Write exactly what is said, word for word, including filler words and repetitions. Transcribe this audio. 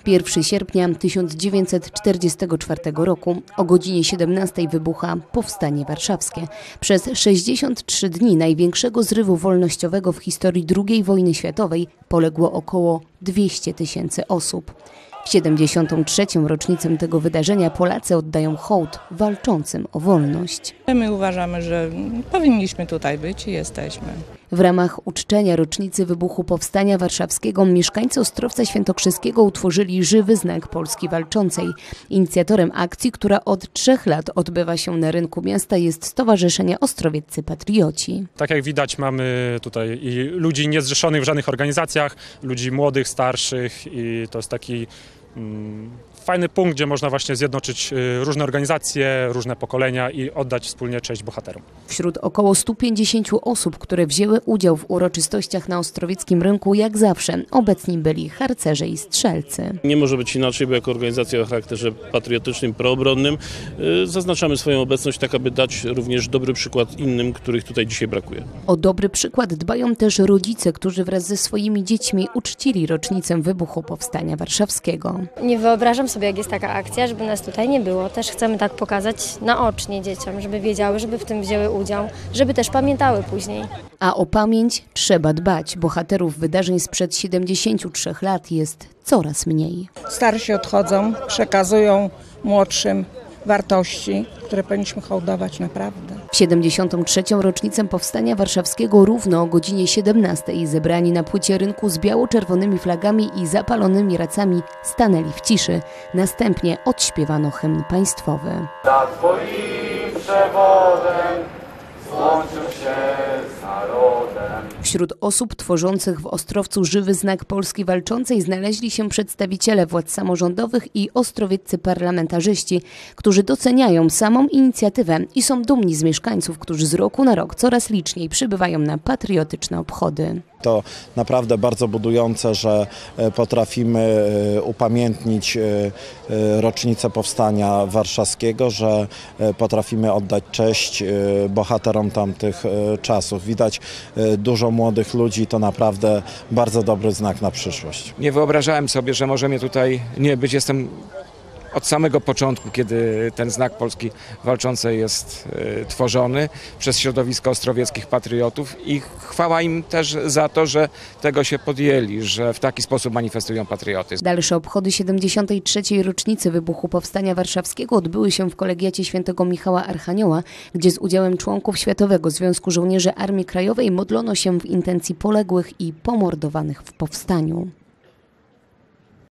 pierwszego sierpnia tysiąc dziewięćset czterdziestego czwartego roku o godzinie siedemnastej wybucha Powstanie Warszawskie. Przez sześćdziesiąt trzy dni największego zrywu wolnościowego w historii drugiej wojny światowej poległo około dwieście tysięcy osób. W siedemdziesiątą trzecią rocznicę tego wydarzenia Polacy oddają hołd walczącym o wolność. My uważamy, że powinniśmy tutaj być i jesteśmy. W ramach uczczenia rocznicy wybuchu Powstania Warszawskiego mieszkańcy Ostrowca Świętokrzyskiego utworzyli żywy znak Polski Walczącej. Inicjatorem akcji, która od trzech lat odbywa się na rynku miasta, jest Stowarzyszenie Ostrowieccy Patrioci. Tak jak widać, mamy tutaj i ludzi niezrzeszonych w żadnych organizacjach, ludzi młodych, starszych i to jest taki mm, fajny punkt, gdzie można właśnie zjednoczyć różne organizacje, różne pokolenia i oddać wspólnie cześć bohaterom. Wśród około stu pięćdziesięciu osób, które wzięły udział w uroczystościach na ostrowieckim rynku, jak zawsze obecni byli harcerze i strzelcy. Nie może być inaczej, bo jako organizacja o charakterze patriotycznym, proobronnym zaznaczamy swoją obecność tak, aby dać również dobry przykład innym, których tutaj dzisiaj brakuje. O dobry przykład dbają też rodzice, którzy wraz ze swoimi dziećmi uczcili rocznicę wybuchu Powstania Warszawskiego. Nie wyobrażam sobie, jak jest taka akcja, żeby nas tutaj nie było. Też chcemy tak pokazać naocznie dzieciom, żeby wiedziały, żeby w tym wzięły udział, żeby też pamiętały później. A o pamięć trzeba dbać. Bohaterów wydarzeń sprzed siedemdziesięciu trzech lat jest coraz mniej. Starsi odchodzą, przekazują młodszym wartości, które powinniśmy hołdować naprawdę. W siedemdziesiątą trzecią rocznicę Powstania Warszawskiego równo o godzinie siedemnastej zebrani na płycie rynku z biało-czerwonymi flagami i zapalonymi racami stanęli w ciszy. Następnie odśpiewano hymn państwowy. Za twoim przewodem złączył się z narodem. Wśród osób tworzących w Ostrowcu żywy znak Polski Walczącej znaleźli się przedstawiciele władz samorządowych i ostrowieccy parlamentarzyści, którzy doceniają samą inicjatywę i są dumni z mieszkańców, którzy z roku na rok coraz liczniej przybywają na patriotyczne obchody. To naprawdę bardzo budujące, że potrafimy upamiętnić rocznicę Powstania Warszawskiego, że potrafimy oddać cześć bohaterom tamtych czasów. Widać dużo młodych ludzi, to naprawdę bardzo dobry znak na przyszłość. Nie wyobrażałem sobie, że może mnie tutaj nie być. Jestem od samego początku, kiedy ten znak Polski Walczącej jest y, tworzony przez środowisko ostrowieckich patriotów i chwała im też za to, że tego się podjęli, że w taki sposób manifestują patriotyzm. Dalsze obchody siedemdziesiątej trzeciej rocznicy wybuchu Powstania Warszawskiego odbyły się w kolegiacie Świętego Michała Archanioła, gdzie z udziałem członków Światowego Związku Żołnierzy Armii Krajowej modlono się w intencji poległych i pomordowanych w powstaniu.